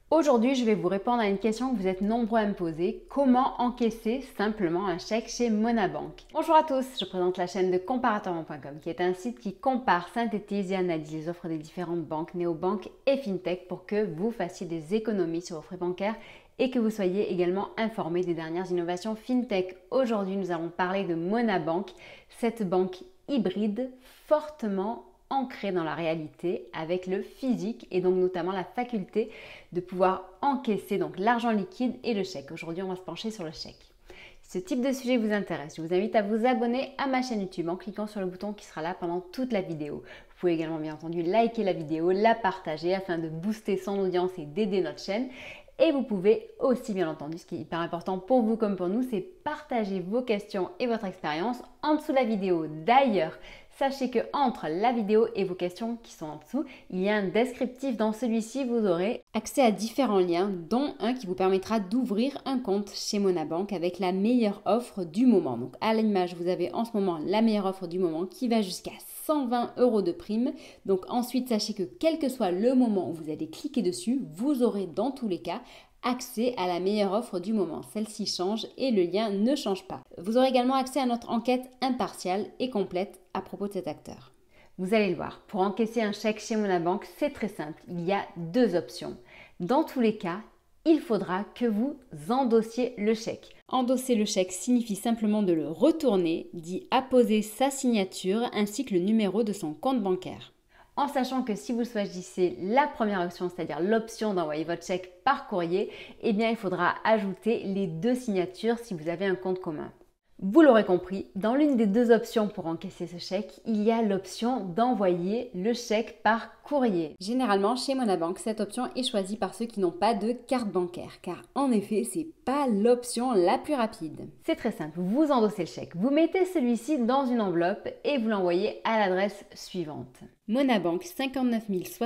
Aujourd'hui, je vais vous répondre à une question que vous êtes nombreux à me poser. Comment encaisser simplement un chèque chez Monabank? Bonjour à tous, je présente la chaîne de comparatorment.com qui est un site qui compare, synthétise et analyse les offres des différentes banques, néobanques et fintech pour que vous fassiez des économies sur vos frais bancaires et que vous soyez également informés des dernières innovations fintech. Aujourd'hui, nous allons parler de Monabank, cette banque hybride fortement ancré dans la réalité avec le physique et donc notamment la faculté de pouvoir encaisser donc l'argent liquide et le chèque. Aujourd'hui, on va se pencher sur le chèque. Si ce type de sujet vous intéresse, je vous invite à vous abonner à ma chaîne YouTube en cliquant sur le bouton qui sera là pendant toute la vidéo. Vous pouvez également bien entendu liker la vidéo, la partager afin de booster son audience et d'aider notre chaîne. Et vous pouvez aussi, bien entendu, ce qui est hyper important pour vous comme pour nous, c'est partager vos questions et votre expérience en dessous de la vidéo. D'ailleurs, sachez que entre la vidéo et vos questions qui sont en dessous, il y a un descriptif. Dans celui-ci, vous aurez accès à différents liens, dont un qui vous permettra d'ouvrir un compte chez Monabank avec la meilleure offre du moment. Donc à l'image, vous avez en ce moment la meilleure offre du moment qui va jusqu'à 120 € de prime. Donc ensuite, sachez que quel que soit le moment où vous allez cliquer dessus, vous aurez dans tous les cas accès à la meilleure offre du moment. Celle-ci change et le lien ne change pas. Vous aurez également accès à notre enquête impartiale et complète à propos de cet acteur. Vous allez le voir, pour encaisser un chèque chez Monabank, c'est très simple. Il y a deux options. Dans tous les cas, il faudra que vous endossiez le chèque. Endosser le chèque signifie simplement de le retourner, dit apposer sa signature ainsi que le numéro de son compte bancaire. En sachant que si vous choisissez la première option, c'est-à-dire l'option d'envoyer votre chèque par courrier, eh bien il faudra ajouter les deux signatures si vous avez un compte commun. Vous l'aurez compris, dans l'une des deux options pour encaisser ce chèque, il y a l'option d'envoyer le chèque par courrier. Généralement, chez Monabank, cette option est choisie par ceux qui n'ont pas de carte bancaire, car en effet, c'est pas l'option la plus rapide. C'est très simple, vous endossez le chèque, vous mettez celui-ci dans une enveloppe et vous l'envoyez à l'adresse suivante. Monabank 59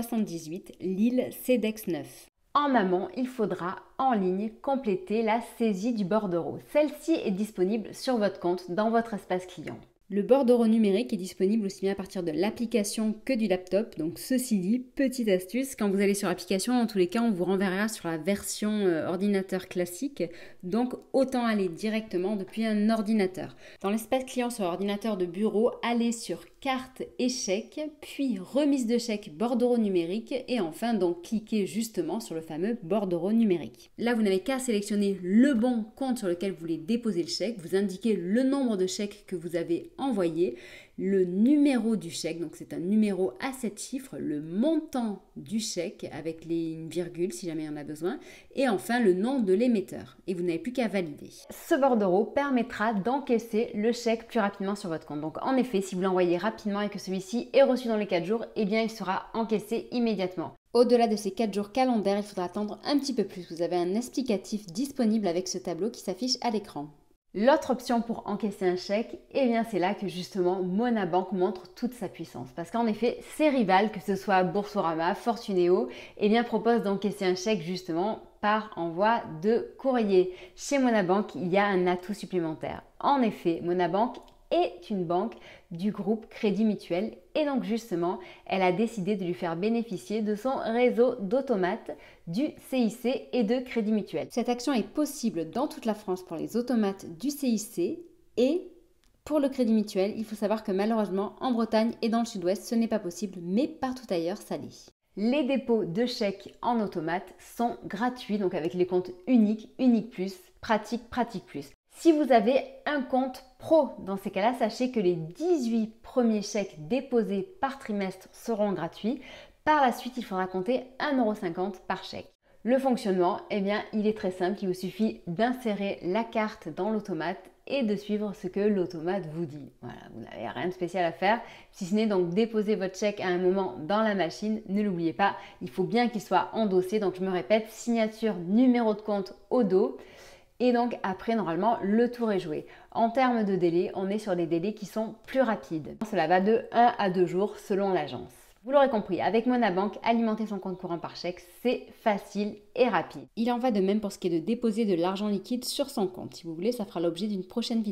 078, Lille, CEDEX 9. En amont, il faudra en ligne compléter la saisie du bordereau. Celle-ci est disponible sur votre compte dans votre espace client. Le bordereau numérique est disponible aussi bien à partir de l'application que du laptop. Donc ceci dit, petite astuce, quand vous allez sur l'application, en tous les cas, on vous renverra sur la version ordinateur classique. Donc autant aller directement depuis un ordinateur. Dans l'espace client sur l'ordinateur de bureau, allez sur carte et chèque, puis remise de chèque bordereau numérique et enfin donc cliquez justement sur le fameux bordereau numérique. Là, vous n'avez qu'à sélectionner le bon compte sur lequel vous voulez déposer le chèque. Vous indiquez le nombre de chèques que vous avez envoyé, le numéro du chèque, donc c'est un numéro à 7 chiffres, le montant du chèque avec une virgule si jamais il y en a besoin, et enfin le nom de l'émetteur. Et vous n'avez plus qu'à valider. Ce bordereau permettra d'encaisser le chèque plus rapidement sur votre compte. Donc en effet, si vous l'envoyez rapidement et que celui-ci est reçu dans les 4 jours, eh bien il sera encaissé immédiatement. Au-delà de ces 4 jours calendaires, il faudra attendre un petit peu plus. Vous avez un explicatif disponible avec ce tableau qui s'affiche à l'écran. L'autre option pour encaisser un chèque, eh bien c'est là que justement Monabank montre toute sa puissance. Parce qu'en effet, ses rivales, que ce soit Boursorama, Fortunéo, eh bien proposent d'encaisser un chèque justement par envoi de courrier. Chez Monabank, il y a un atout supplémentaire. En effet, Monabank est une banque du groupe Crédit Mutuel et donc justement, elle a décidé de lui faire bénéficier de son réseau d'automates du CIC et de Crédit Mutuel. Cette action est possible dans toute la France pour les automates du CIC et pour le Crédit Mutuel, il faut savoir que malheureusement en Bretagne et dans le sud-ouest, ce n'est pas possible, mais partout ailleurs, ça l'est. Les dépôts de chèques en automate sont gratuits, donc avec les comptes uniques, unique plus, pratique, pratique plus. Si vous avez un compte pro, dans ces cas-là, sachez que les 18 premiers chèques déposés par trimestre seront gratuits. Par la suite, il faudra compter 1,50 € par chèque. Le fonctionnement, eh bien, il est très simple. Il vous suffit d'insérer la carte dans l'automate et de suivre ce que l'automate vous dit. Voilà, vous n'avez rien de spécial à faire, si ce n'est donc déposer votre chèque à un moment dans la machine. Ne l'oubliez pas, il faut bien qu'il soit endossé. Donc je me répète, signature, numéro de compte au dos. Et donc après, normalement, le tour est joué. En termes de délai, on est sur des délais qui sont plus rapides. Cela va de 1 à 2 jours selon l'agence. Vous l'aurez compris, avec Monabank, alimenter son compte courant par chèque, c'est facile et rapide. Il en va de même pour ce qui est de déposer de l'argent liquide sur son compte. Si vous voulez, ça fera l'objet d'une prochaine vidéo.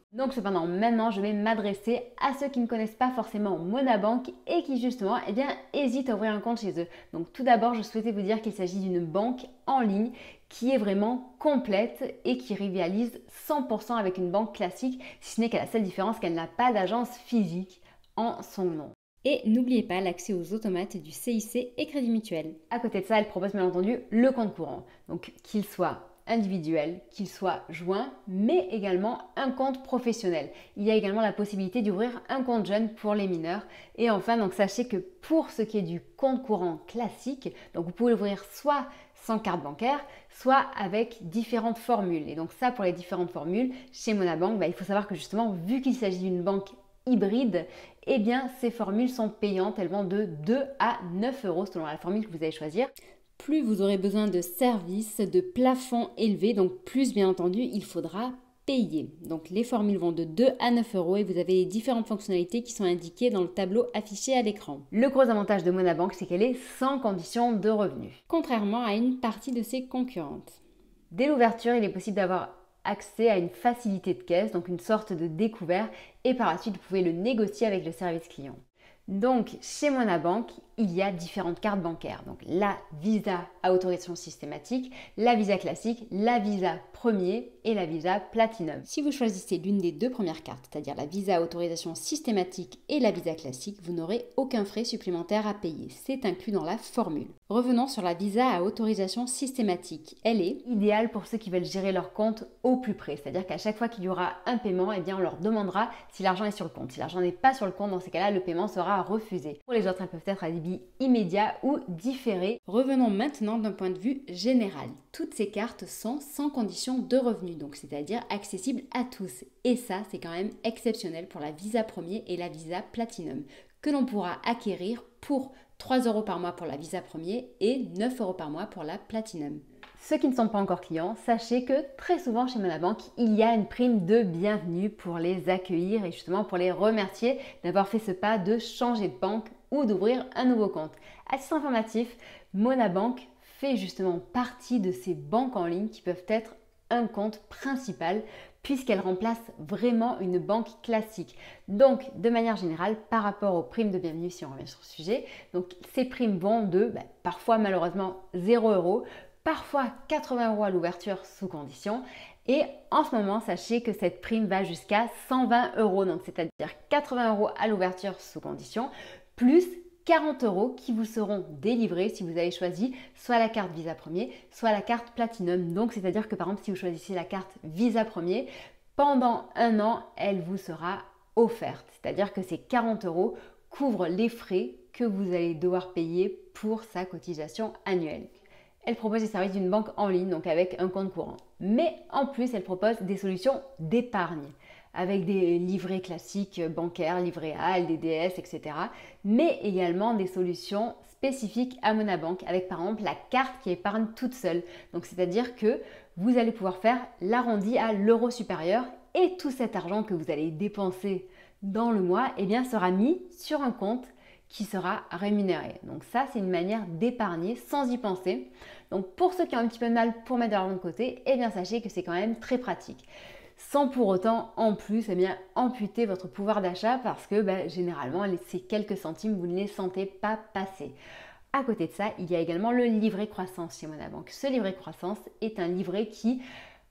Donc cependant, maintenant, je vais m'adresser à ceux qui ne connaissent pas forcément Monabank et qui justement, hésitent à ouvrir un compte chez eux. Donc tout d'abord, je souhaitais vous dire qu'il s'agit d'une banque en ligne qui est vraiment complète et qui rivalise 100% avec une banque classique, si ce n'est qu'à la seule différence qu'elle n'a pas d'agence physique en son nom. Et n'oubliez pas l'accès aux automates du CIC et Crédit Mutuel. À côté de ça, elle propose bien entendu le compte courant, donc qu'il soit individuel, qu'il soit joint, mais également un compte professionnel. Il y a également la possibilité d'ouvrir un compte jeune pour les mineurs. Et enfin, donc sachez que pour ce qui est du compte courant classique, donc vous pouvez l'ouvrir soit sans carte bancaire, soit avec différentes formules. Et donc ça, pour les différentes formules, chez Monabank, il faut savoir que justement, vu qu'il s'agit d'une banque hybride, eh bien ces formules sont payantes, elles vont de 2 à 9 euros selon la formule que vous allez choisir. Plus vous aurez besoin de services, de plafonds élevés, donc plus bien entendu il faudra payer. Donc les formules vont de 2 à 9 euros et vous avez les différentes fonctionnalités qui sont indiquées dans le tableau affiché à l'écran. Le gros avantage de Monabank, c'est qu'elle est sans condition de revenu, contrairement à une partie de ses concurrentes. Dès l'ouverture, il est possible d'avoir accès à une facilité de caisse, donc une sorte de découvert, et par la suite vous pouvez le négocier avec le service client. Donc chez Monabank, il y a différentes cartes bancaires. Donc la Visa à autorisation systématique, la Visa classique, la Visa premier et la Visa Platinum. Si vous choisissez l'une des deux premières cartes, c'est-à-dire la Visa à autorisation systématique et la Visa classique, vous n'aurez aucun frais supplémentaire à payer. C'est inclus dans la formule. Revenons sur la Visa à autorisation systématique. Elle est idéale pour ceux qui veulent gérer leur compte au plus près. C'est-à-dire qu'à chaque fois qu'il y aura un paiement, on leur demandera si l'argent est sur le compte. Si l'argent n'est pas sur le compte, dans ces cas-là, le paiement sera refusé. Pour les autres, elles peuvent être à débit immédiat ou différé. Revenons maintenant d'un point de vue général. Toutes ces cartes sont sans condition de revenu, donc c'est-à-dire accessibles à tous. Et ça, c'est quand même exceptionnel pour la Visa Premier et la Visa Platinum, que l'on pourra acquérir pour 3 euros par mois pour la Visa Premier et 9 euros par mois pour la Platinum. Ceux qui ne sont pas encore clients, sachez que très souvent chez Monabank, il y a une prime de bienvenue pour les accueillir et justement pour les remercier d'avoir fait ce pas de changer de banque ou d'ouvrir un nouveau compte. À titre informatif, Monabank fait justement partie de ces banques en ligne qui peuvent être un compte principal puisqu'elle remplace vraiment une banque classique. Donc, de manière générale, par rapport aux primes de bienvenue, si on revient sur le sujet, donc ces primes vont de parfois malheureusement 0 euros, parfois 80 euros à l'ouverture sous condition. Et en ce moment, sachez que cette prime va jusqu'à 120 euros, donc c'est-à-dire 80 euros à l'ouverture sous condition, plus 40 euros qui vous seront délivrés si vous avez choisi soit la carte Visa Premier, soit la carte Platinum. Donc, c'est-à-dire que par exemple, si vous choisissez la carte Visa Premier, pendant un an, elle vous sera offerte. C'est-à-dire que ces 40 euros couvrent les frais que vous allez devoir payer pour sa cotisation annuelle. Elle propose les services d'une banque en ligne, donc avec un compte courant. Mais en plus, elle propose des solutions d'épargne, avec des livrets classiques bancaires, livret A, LDDS, etc. Mais également des solutions spécifiques à Monabank, avec par exemple la carte qui épargne toute seule. Donc c'est-à-dire que vous allez pouvoir faire l'arrondi à l'euro supérieur et tout cet argent que vous allez dépenser dans le mois sera mis sur un compte qui sera rémunéré. Donc ça, c'est une manière d'épargner sans y penser. Donc pour ceux qui ont un petit peu de mal pour mettre de l'argent de côté, sachez que c'est quand même très pratique. Sans pour autant, en plus, amputer votre pouvoir d'achat parce que généralement, ces quelques centimes, vous ne les sentez pas passer. À côté de ça, il y a également le livret croissance chez Monabank. Ce livret croissance est un livret qui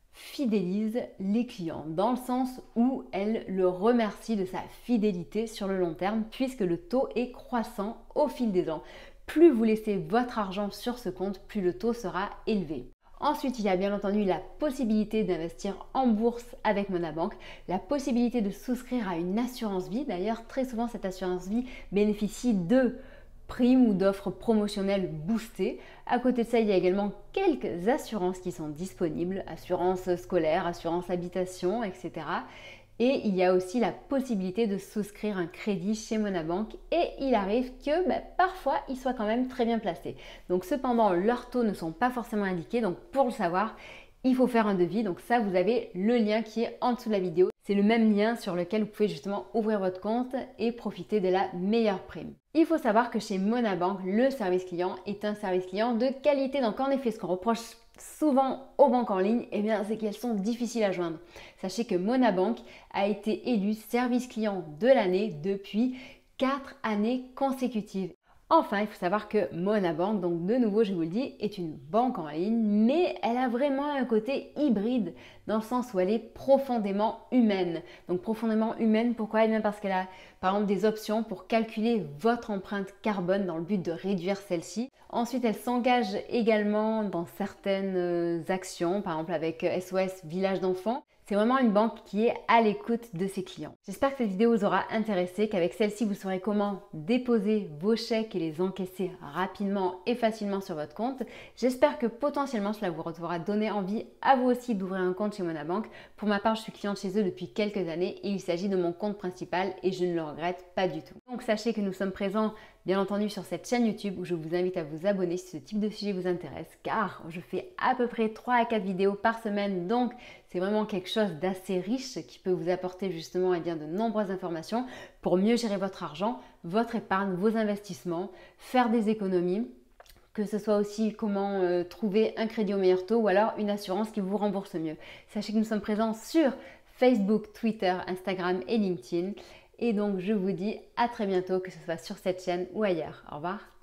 fidélise les clients dans le sens où elle le remercie de sa fidélité sur le long terme puisque le taux est croissant au fil des ans. Plus vous laissez votre argent sur ce compte, plus le taux sera élevé. Ensuite, il y a bien entendu la possibilité d'investir en bourse avec Monabank, la possibilité de souscrire à une assurance vie. D'ailleurs, très souvent, cette assurance vie bénéficie de primes ou d'offres promotionnelles boostées. À côté de ça, il y a également quelques assurances qui sont disponibles, assurance scolaire, assurance habitation, etc. Et il y a aussi la possibilité de souscrire un crédit chez Monabank et il arrive que parfois, ils soient quand même très bien placés. Donc cependant, leurs taux ne sont pas forcément indiqués. Donc pour le savoir, il faut faire un devis. Donc ça, vous avez le lien qui est en dessous de la vidéo. C'est le même lien sur lequel vous pouvez justement ouvrir votre compte et profiter de la meilleure prime. Il faut savoir que chez Monabank, le service client est un service client de qualité. Donc en effet, ce qu'on reproche souvent aux banques en ligne, c'est qu'elles sont difficiles à joindre. Sachez que Monabank a été élu service client de l'année depuis 4 années consécutives. Enfin, il faut savoir que Monabank, donc de nouveau je vous le dis, est une banque en ligne, mais elle a vraiment un côté hybride dans le sens où elle est profondément humaine. Donc profondément humaine, pourquoi? Parce qu'elle a par exemple des options pour calculer votre empreinte carbone dans le but de réduire celle-ci. Ensuite, elle s'engage également dans certaines actions, par exemple avec SOS Village d'enfants. C'est vraiment une banque qui est à l'écoute de ses clients. J'espère que cette vidéo vous aura intéressé, qu'avec celle-ci, vous saurez comment déposer vos chèques et les encaisser rapidement et facilement sur votre compte. J'espère que potentiellement cela vous aura donné envie à vous aussi d'ouvrir un compte chez Monabank. Pour ma part, je suis cliente chez eux depuis quelques années et il s'agit de mon compte principal et je ne le regrette pas du tout. Donc sachez que nous sommes présents bien entendu sur cette chaîne YouTube où je vous invite à vous abonner si ce type de sujet vous intéresse, car je fais à peu près 3 à 4 vidéos par semaine, donc c'est vraiment quelque chose d'assez riche qui peut vous apporter justement de nombreuses informations pour mieux gérer votre argent, votre épargne, vos investissements, faire des économies, que ce soit aussi comment trouver un crédit au meilleur taux ou alors une assurance qui vous rembourse mieux. Sachez que nous sommes présents sur Facebook, Twitter, Instagram et LinkedIn. Et donc, je vous dis à très bientôt, que ce soit sur cette chaîne ou ailleurs. Au revoir.